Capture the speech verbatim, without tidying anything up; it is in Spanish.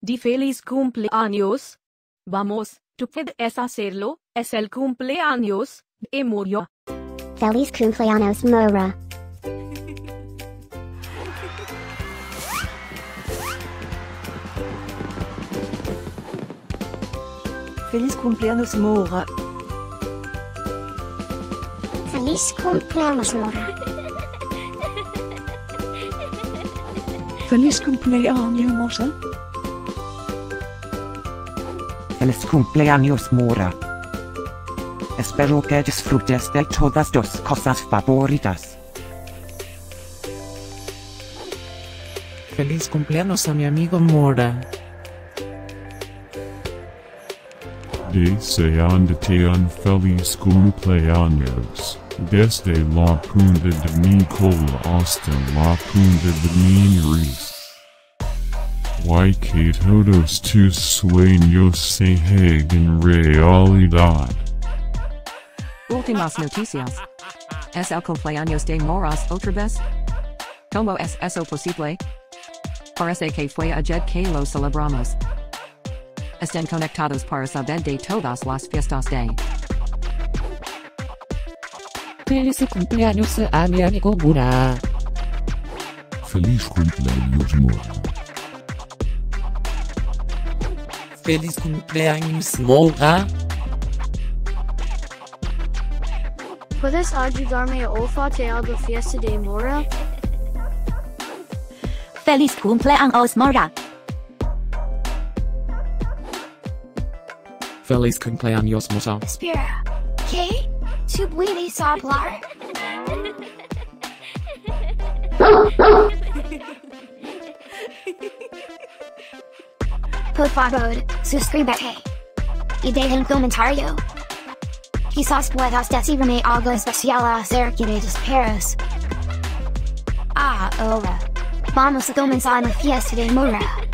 di feliz cumpleaños. Vamos, tú puedes hacerlo, es el cumpleaños de Mora. Feliz Cumpleaños Mora. Feliz Cumpleaños Mora. Feliz Cumpleaños Mora. Feliz Cumpleaños Mora. Feliz Cumpleaños Mora. Espero que disfrutes de todas tus cosas favoritas. Feliz cumpleaños a mi amigo Mora. Deseándote un feliz cumpleaños, desde la punta de mi cola hasta la punta de mi nariz. Y que todos tus sueños se hagan realidad. Últimas noticias. ¿Es el cumpleaños de Moras otra vez? ¿Cómo es eso posible? Parece que fue ayer que lo celebramos. Estén conectados para saber de todas las fiestas de. Feliz cumpleaños a mi amigo Mora. Feliz cumpleaños Mora. Feliz cumpleaños Mora. ¿Puedes ayudarme a olfatear la fiesta de Mora? Feliz Cumpleaños Mora. Feliz cumpleaños Mora. Espera, ¿qué? ¿Tú puedes hablar? Por favor, suscríbete. Y deja un comentario. Quizás puedas decirme algo especial acerca de los perros. Ah, ahora. Vamos a comenzar la fiesta de Mora.